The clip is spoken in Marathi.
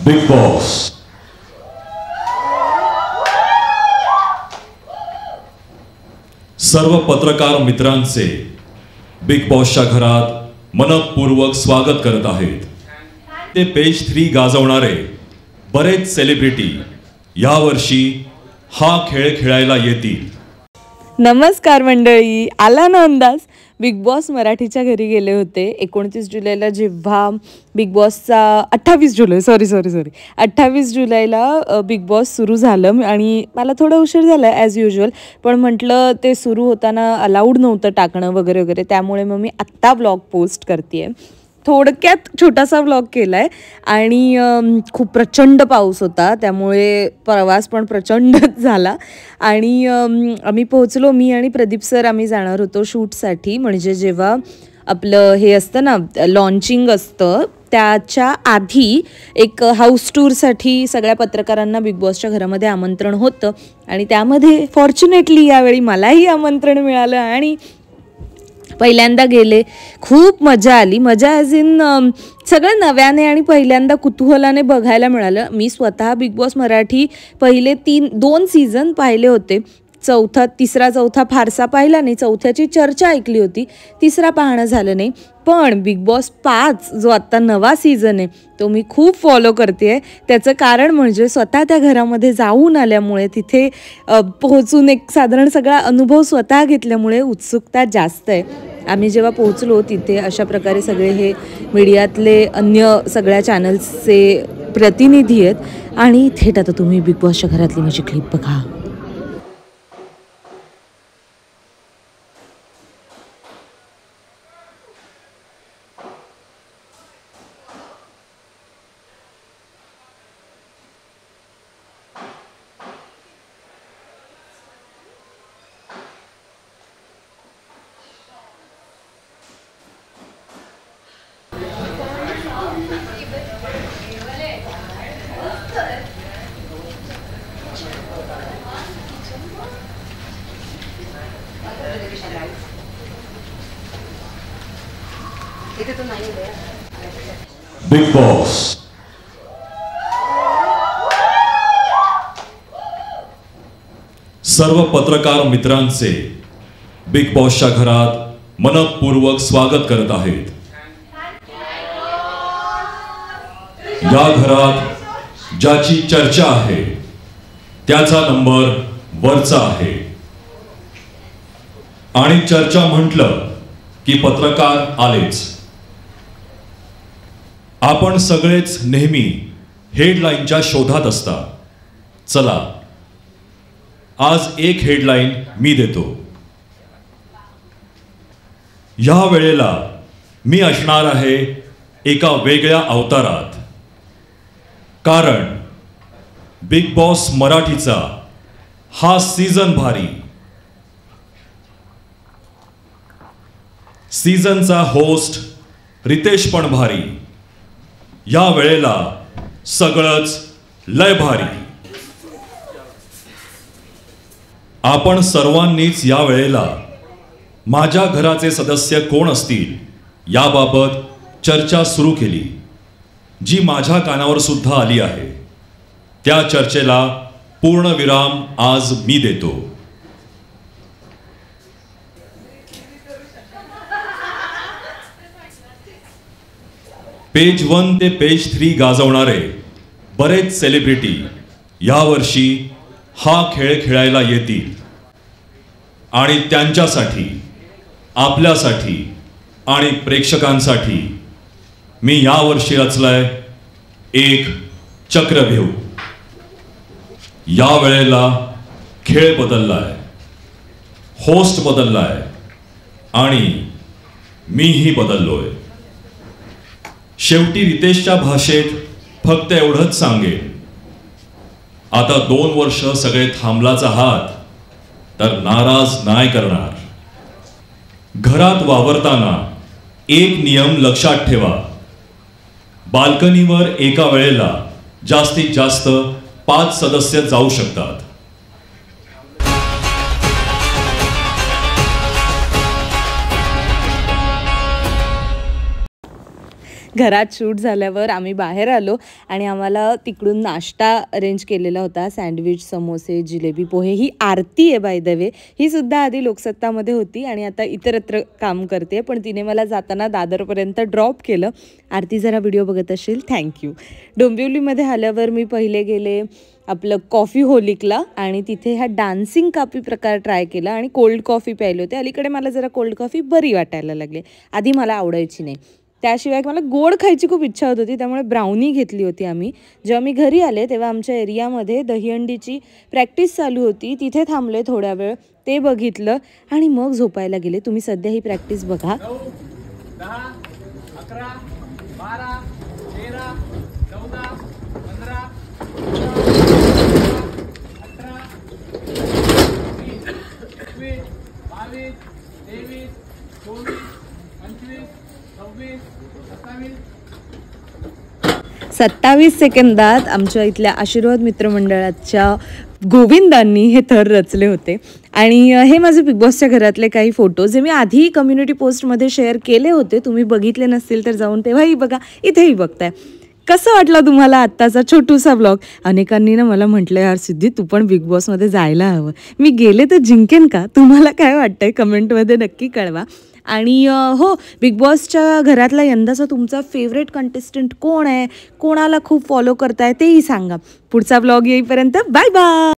Big Boss. सर्व पत्रकार मित्रांचे बिग बॉसच्या घरात मनपूर्वक स्वागत करत आहेत. ते पेज 3 गाजवणारे बरेच सेलिब्रिटी यावर्षी हा खेळ खेळायला येतील. नमस्कार मंडळी, आला ना अंदाज. बिग बॉस मराठीच्या घरी गेले होते 29 जुलैला, जेव्हा बिग बॉसचा 28 जुलैला बिग बॉस सुरू झालं. आणि मला थोडा उशीर झाला ॲज युजल, पण म्हटलं ते सुरू होताना अलाउड नव्हतं टाकणं वगैरे वगैरे, त्यामुळे मग मी आत्ता ब्लॉग पोस्ट करते आहे. थोडक्यात छोटासा व्लॉग केला आहे. आणि खूप प्रचंड पाऊस होता, त्यामुळे प्रवास पण प्रचंडच झाला. आणि आम्ही पोहोचलो, मी आणि प्रदीप सर आम्ही जाणार होतो शूटसाठी. म्हणजे जेव्हा आपलं हे असतं ना, लॉन्चिंग असतं, त्याच्या आधी एक हाऊस टूरसाठी सगळ्या पत्रकारांना बिग बॉसच्या घरामध्ये आमंत्रण होतं. आणि त्यामध्ये फॉर्च्युनेटली यावेळी मलाही आमंत्रण मिळालं आणि पहिल्यांदा गेले. खूप मजा आली. मजा ॲज इन सगळं नव्याने आणि पहिल्यांदा कुतूहलाने बघायला मिळालं. मी स्वतः बिग बॉस मराठी पहिले 2 सीझन पाहिले होते. तिसरा चौथा फारसा पाहिला नाही. चौथ्याची चर्चा ऐकली होती, तिसरा पाहणं झालं नाही. पण बिग बॉस 5 जो आत्ता नवा सीझन आहे तो मी खूप फॉलो करते आहे. त्याचं कारण म्हणजे स्वतः त्या घरामध्ये जाऊन आल्यामुळे, तिथे पोहोचून एक साधारण सगळा अनुभव स्वतः घेतल्यामुळे उत्सुकता जास्त आहे. आम्ही जेव्हा पोहोचलो तिथे अशा प्रकारे सगळे हे मीडियातले अन्य सगळ्या चॅनल्सचे प्रतिनिधी आहेत. आणि थेट आता तुम्ही बिग बॉसच्या घरातली माझी क्लिप बघा. Bigg Boss. सर्व पत्रकार मित्रांचे बिग बॉसच्या घरात मनपूर्वक स्वागत करत आहेत. या घरात ज्याची चर्चा आहे त्याचा नंबर वरचा आहे. आणि चर्चा म्हटलं की पत्रकार आलेच. आपण सगळेच नेहमी हेडलाईनच्या शोधात असता. चला, आज एक हेडलाईन मी देतो. या वेळेला मी असणार आहे एका वेगळ्या अवतारात. कारण बिग बॉस मराठीचा हा सीझन भारी. सीझनचा होस्ट रितेश पण भारी. या वेळेला सगळंच लय भारी. आपण सर्वांनीच या वेळेला माझ्या घराचे सदस्य कोण असतील याबाबत चर्चा सुरू केली, जी माझ्या कानावर सुद्धा आली आहे. त्या चर्चेला पूर्णविराम आज मी देतो. पेज 1 ते पेज 3 गाजवणारे बरेच सेलिब्रिटी यावर्षी हा खेळ खेळायला येतील. आणि त्यांच्यासाठी, आपल्यासाठी आणि प्रेक्षकांसाठी मी यावर्षी रचलाय एक चक्रव्यूह. या वेळेला खेळ बदललाय, होस्ट बदललाय आणि मीही बदललोय. शेवटी रितेशच्या भाषेत फक्त एवढंच सांगेन, आता 2 वर्ष सगळे थांबलाच आहात तर नाराज नाही करणार. घरात वावरताना एक नियम लक्षात ठेवा. बाल्कनीवर एका वेळेला जास्तीत जास्त 5 सदस्य जाऊ शकतात. घरात शूट झाल्यावर आम्ही बाहेर आलो आणि आम्हाला तिकडून नाश्ता अरेंज केलेला होता. सँडविच, समोसे, जिलेबी, पोहे. ही आरती आहे बाय द वे. ही सुद्धा आधी लोकसत्तामध्ये होती आणि आता इतरत्र काम करते, पण तिने मला जाताना दादरपर्यंत ड्रॉप केलं. आरती जरा व्हिडिओ बघत असेल, थँक्यू. डोंबिवलीमध्ये आल्यावर मी पहिले गेले आपलं कॉफी होलिकला आणि तिथे ह्या डान्सिंग कॉफी प्रकार ट्राय केला आणि कोल्ड कॉफी प्यायले होते. अलीकडे मला जरा कोल्ड कॉफी बरी वाटायला लागली, आधी मला आवडायची नाही. त्याशिवाय मला गोड खायची खूप इच्छा होत होती, त्यामुळे ब्राउनी घेतली होती आम्ही. जेव्हा मी घरी आले तेव्हा आमच्या एरियामध्ये दहीहंडीची प्रॅक्टिस चालू होती, तिथे थांबले थोड्या वेळ, ते बघितलं आणि मग झोपायला गेले. तुम्ही सध्या ही प्रॅक्टिस बघा. 9, 10, 11, 12, 13, 14, 15, 18, 20, 21, 22, 23, 24, 25, 26, 27 सेकंदात आमच्या इथल्या आशीर्वाद मित्रमंडळाच्या गोविंदांनी हे थर रचले होते. आणि हे माझे बिग बॉसच्या घरातले काही फोटोज जे मी आधी कम्युनिटी पोस्टमध्ये शेअर केले होते. तुम्ही बघितले नसतील तर जाऊन तेव्हाही बघा, इथेही बघताय. कसं वाटलं तुम्हाला आत्ताचा छोटूसा ब्लॉग? अनेकांनी ना मला म्हटलं, यार सिद्धी तू पण बिग बॉसमध्ये जायला हवं. मी गेले तर जिंकेन का? तुम्हाला काय वाटतंय कमेंटमध्ये नक्की कळवा. आणि हो, बिग बॉसच्या घरातला यंदाचा तुमचा फेवरेट कंटेस्टंट कोण आहे, कोणाला खूप फॉलो करताय तेही सांगा. पुढचा ब्लॉग येईपर्यंत बाय बाय.